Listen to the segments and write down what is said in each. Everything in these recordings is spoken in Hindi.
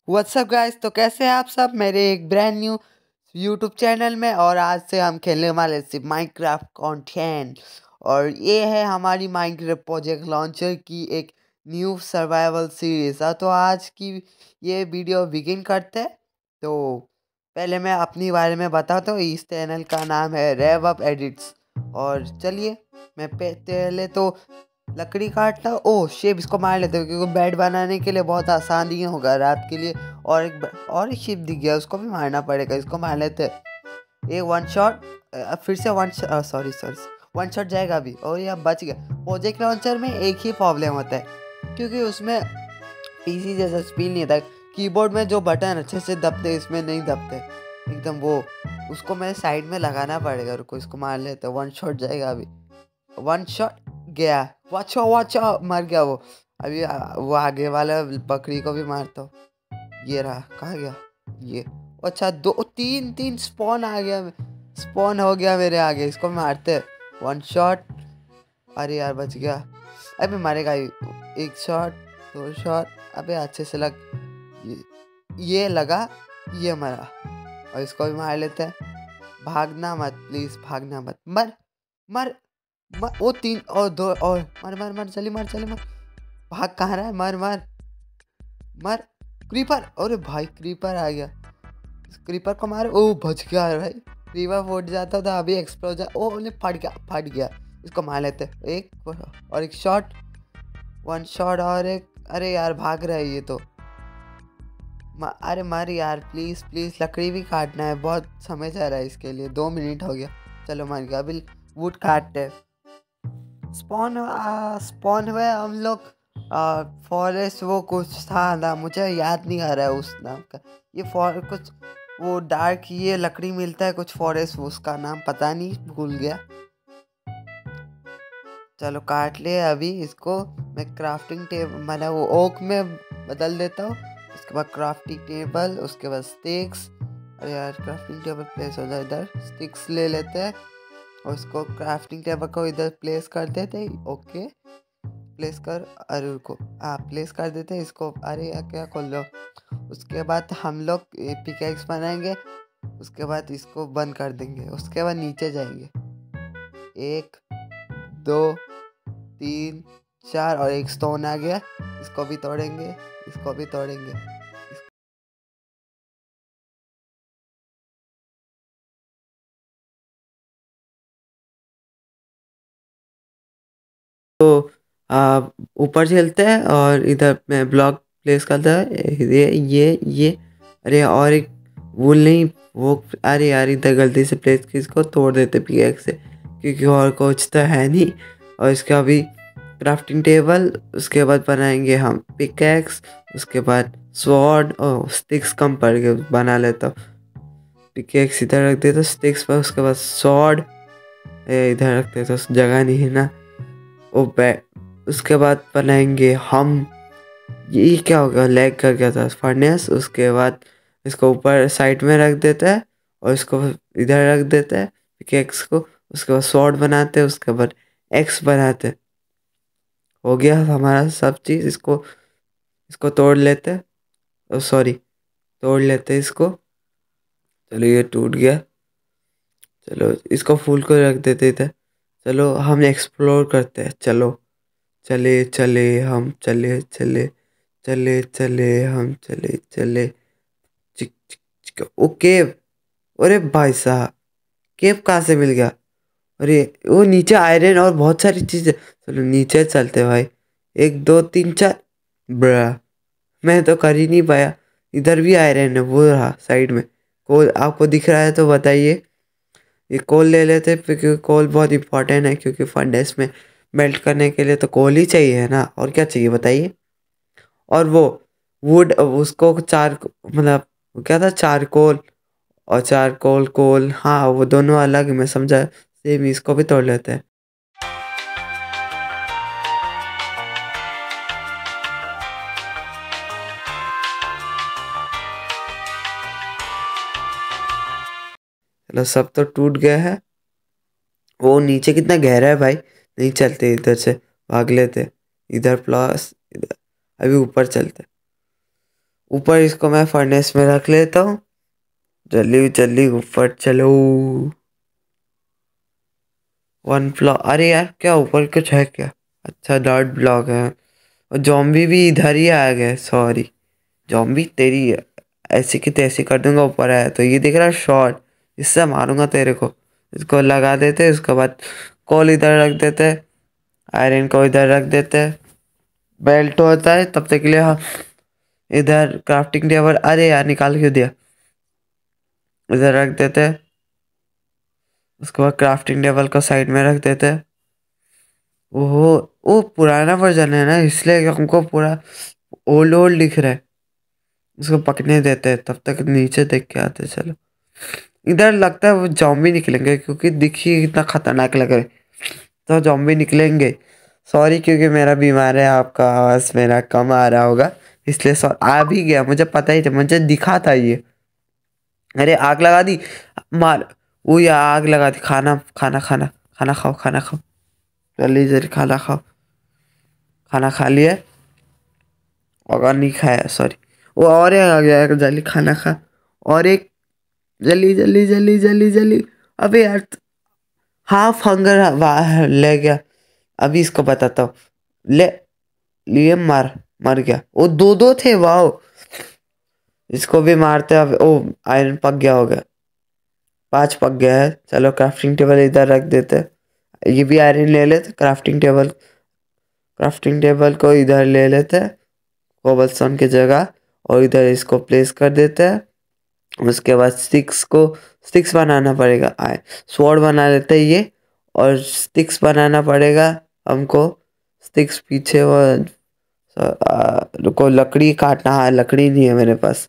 व्हाट्सअप गाइस, तो कैसे हैं आप सब मेरे एक ब्रांड न्यू यूट्यूब चैनल में। और आज से हम खेलने वाले सिर्फ माइनक्राफ्ट कंटेंट। और ये है हमारी माइनक्राफ्ट प्रोजेक्ट लॉन्चर की एक न्यू सर्वाइवल सीरीज। तो आज की ये वीडियो बिगिन करते हैं। तो पहले मैं अपनी बारे में बताता हूँ। इस चैनल का नाम है रेव अप एडिट्स। और चलिए मैं पहले तो लकड़ी काटना। ओह शेप, इसको मार लेते हैं क्योंकि बेड बनाने के लिए बहुत आसान ही होगा रात के लिए। और एक शेप दिख गया, उसको भी मारना पड़ेगा। इसको मार लेते हैं। एक वन शॉट, फिर से सॉरी सॉरी, वन शॉट जाएगा अभी। और ये बच गया। प्रोजेक्ट लॉन्चर में एक ही प्रॉब्लम होता है क्योंकि उसमें पीसी जैसा स्पीड नहीं था। कीबोर्ड में जो बटन अच्छे से दबते इसमें नहीं दबते एकदम। वो उसको मैं साइड में लगाना पड़ेगा। रुको, इसको मार लेते हैं। वन शॉट जाएगा अभी। वन शॉट गया। वाचो वाचो, मर गया वो। अभी वो आगे वाला बकरी को भी मारता हूँ। ये रहा, कहाँ गया ये? अच्छा, दो तीन तीन स्पॉन आ गया। स्पॉन हो गया मेरे आगे। इसको मारते। One shot. अरे यार बच गया। अबे मारेगा एक शॉट, दो शॉट। अबे अच्छे से लग। ये लगा, ये मरा। और इसको भी मार लेते हैं। भागना मत प्लीज, भागना मत। मर मर मर। वो तीन और दो और। मर मर मर, चली मर, चली मर। भाग कहाँ रहा है? मर मर मर। क्रीपर, अरे भाई क्रीपर आ गया। क्रीपर को मार। ओ बच गया भाई। क्रीपर फूट जाता था अभी एक्सप्लोजन। ओ ने फट गया, फट गया। इसको मार लेते। एक और एक शॉट, वन शॉट और एक। अरे यार भाग रहा है ये तो। अरे मर यार, प्लीज प्लीज। लकड़ी भी काटना है, बहुत समय जा रहा है इसके लिए। 2 मिनट हो गया। चलो मर गया। अभी वुड काटते। स्पॉन स्पॉन हुए हम लोग। फॉरेस्ट वो कुछ था ना, मुझे याद नहीं आ रहा है उस नाम का। ये कुछ वो डार्क ये लकड़ी मिलता है कुछ फॉरेस्ट, उसका नाम पता नहीं, भूल गया। चलो काट ले अभी इसको। मैं क्राफ्टिंग टेबल मतलब वो ओक में बदल देता हूँ। उसके बाद क्राफ्टिंग टेबल, उसके बाद स्टिक्स। अरे यार क्राफ्टिंग टेबल प्लेस हो जाए इधर। स्टिक्स ले लेते हैं और उसको क्राफ्टिंग टेबल को इधर प्लेस कर देते हैं। ओके प्लेस कर। अरे को प्लेस कर देते हैं इसको। अरे यार क्या खोल लो। उसके बाद हम लोग पिकैक्स बनाएंगे। उसके बाद इसको बंद कर देंगे। उसके बाद नीचे जाएंगे। एक, दो, तीन, चार और एक स्टोन आ गया। इसको भी तोड़ेंगे, इसको भी तोड़ेंगे। तो ऊपर चलते हैं और इधर मैं ब्लॉक प्लेस करता है। ये अरे और एक वूल नहीं वो। अरे यार इधर गलती से प्लेस की, इसको तोड़ देते पिकैक्स से क्योंकि और कुछ तो है नहीं। और इसका भी क्राफ्टिंग टेबल। उसके बाद बनाएंगे हम पिकैक्स। उसके बाद स्वॉर्ड और स्टिक्स कम पड़ गए, बना लेता हूँ। पिकैक्स इधर रख देता स्टिक्स पर। उसके बाद स्वॉर्ड इधर रख देता, जगह नहीं है ना। ओ बै उसके बाद बनाएंगे हम। ये क्या होगा, लैग कर गया था फर्नेस। उसके बाद इसको ऊपर साइड में रख देता है और इसको इधर रख देता है पिकैक्स को। उसके बाद स्वॉर्ड बनाते हैं। उसके बाद एक्स बनाते हैं। हो गया हमारा सब चीज़। इसको इसको तोड़ लेते हैं। सॉरी, तोड़ लेते हैं इसको। चलो ये टूट गया। चलो इसको फूल को रख देते थे। चलो हम एक्सप्लोर करते हैं। चलो चले चले हम चले चले चले चले हम चले चले। चिक चिक चिक। ओ केव। अरे भाई साहब, केव कहाँ से मिल गया? अरे वो नीचे आयरन और बहुत सारी चीजें। चलो नीचे चलते भाई। एक दो तीन चार। ब्रा, मैं तो कर ही नहीं पाया। इधर भी आयरन है, वो रहा साइड में। कोल आपको दिख रहा है तो बताइए। ये कोल ले लेते हैं क्योंकि कोल बहुत इंपॉर्टेंट है, क्योंकि फर्नेस में मेल्ट करने के लिए तो कोल ही चाहिए है ना। और क्या चाहिए बताइए। और वो वुड, उसको चार मतलब क्या था, चारकोल और चारकोल कोल। हाँ वो दोनों अलग, मैं समझा। सेम इसको भी तोड़ लेते हैं। चलो सब तो टूट गया है। वो नीचे कितना गहरा है भाई। नहीं चलते इधर से, भाग लेते। इधर प्लस इधर। अभी ऊपर चलते। ऊपर इसको मैं फर्नेस में रख लेता हूँ। जल्दी जल्दी ऊपर चलो। 1 ब्लॉक, अरे यार क्या ऊपर कुछ है क्या? अच्छा डॉट ब्लॉक है। और जॉम्बी भी इधर ही आ गए, सॉरी जॉम्बी तेरी ऐसी की तैसी कर दूंगा। ऊपर है तो ये दिख रहा है शॉर्ट, इससे मारूंगा तेरे को। इसको लगा देते, उसके बाद कोल इधर रख देते, आयरन को इधर रख देते, बेल्ट होता है तब तक के लिए। हाँ इधर क्राफ्टिंग टेबल, अरे यार निकाल क्यों दिया, इधर रख देते। उसके बाद क्राफ्टिंग टेबल को साइड में रख देते। ओहो, वो पुराना वर्जन है ना, इसलिए हमको पूरा ओल्ड ओल्ड दिख रहा है। उसको पकने देते हैं, तब तक नीचे देख के आते। चलो इधर लगता है वो जॉम्बी निकलेंगे, क्योंकि दिखिए कितना खतरनाक लग रहा है, तो जॉम्बी निकलेंगे। सॉरी क्योंकि मेरा बीमार है, आपका आवाज़ मेरा कम आ रहा होगा इसलिए सॉरी। आ भी गया, मुझे पता ही था, मुझे दिखा था ये। अरे आग लगा दी, मार। वो या आग लगा दी। खाना खाना खाना खाना खाओ, खाना खाओ, जल्दी जल्दी खाना खाओ। खाना खा लिया, और नहीं खाया सॉरी। वो और एक आ गया है, जल्दी खाना खा। और एक, जल्दी जल्दी जल्दी जल्दी जल्दी। अबे यार हाफ हंगर बाहर ले गया। अभी इसको बताता हूँ। ले लिए, मार, मर गया। वो दो दो थे, वाओ। इसको भी मारते अब। ओ आयरन पक गया होगा, 5 पक गया है। चलो क्राफ्टिंग टेबल इधर रख देते, ये भी आयरन ले लेते। क्राफ्टिंग टेबल को इधर ले लेते कोबलस्टोन की जगह, और इधर इसको प्लेस कर देते हैं। उसके बाद स्टिक्स बनाना पड़ेगा। आए स्वॉर्ड बना लेते हैं ये, और स्टिक्स बनाना पड़ेगा हमको। स्टिक्स पीछे वो रुको, लकड़ी काटना है। लकड़ी नहीं है मेरे पास,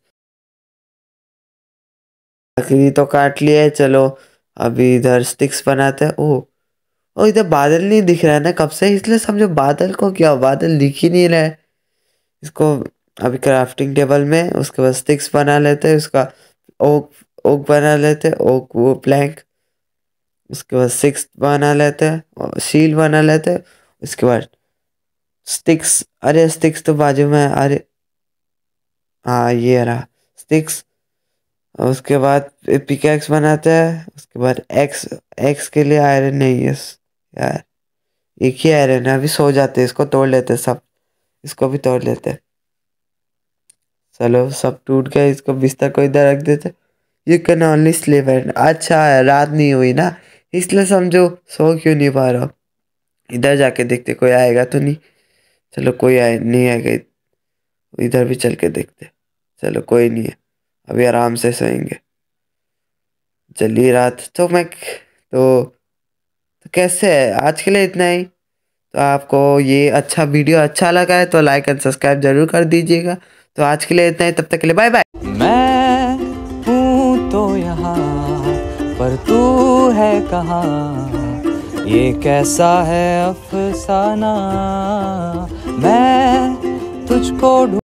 लकड़ी तो काट लिया है। चलो अभी इधर स्टिक्स बनाते हैं। ओ इधर बादल नहीं दिख रहा है ना कब से, इसलिए समझो बादल को क्या, बादल दिख ही नहीं रहा है। इसको अभी क्राफ्टिंग टेबल में, उसके बाद स्टिक्स बना लेते हैं। उसका ओक ओक बना लेते हैं, ओक वो प्लैंक। उसके बाद स्टिक्स बना लेते हैं, और शील बना लेते हैं। उसके बाद स्टिक्स, अरे स्टिक्स तो बाजू में है, अरे हाँ ये रहा स्टिक्स। उसके बाद पिकैक्स बनाते हैं। उसके बाद एक्स, एक्स के लिए आयरन नहीं है यार, एक ही आयरन है। अभी सो जाते हैं, इसको तोड़ लेते हैं सब, इसको भी तोड़ लेते हैं। चलो सब टूट गया, इसको बिस्तर को इधर रख देते। You can only sleep at, अच्छा है रात नहीं हुई ना, इसलिए समझो सो क्यों नहीं पा रहा। इधर जाके देखते कोई आएगा तो नहीं। चलो कोई आए नहीं आएगा, इधर भी चल के देखते। चलो कोई नहीं है, अभी आराम से सोएंगे। चलिए रात तो तो कैसे है आज के लिए इतना ही। तो आपको ये अच्छा वीडियो अच्छा लगा है तो लाइक एंड सब्सक्राइब जरूर कर दीजिएगा। तो आज के लिए इतना ही, तब तक के लिए बाय बाय। मैं हूँ तो यहाँ पर तू है कहाँ, ये कैसा है अफसाना, मैं तुझको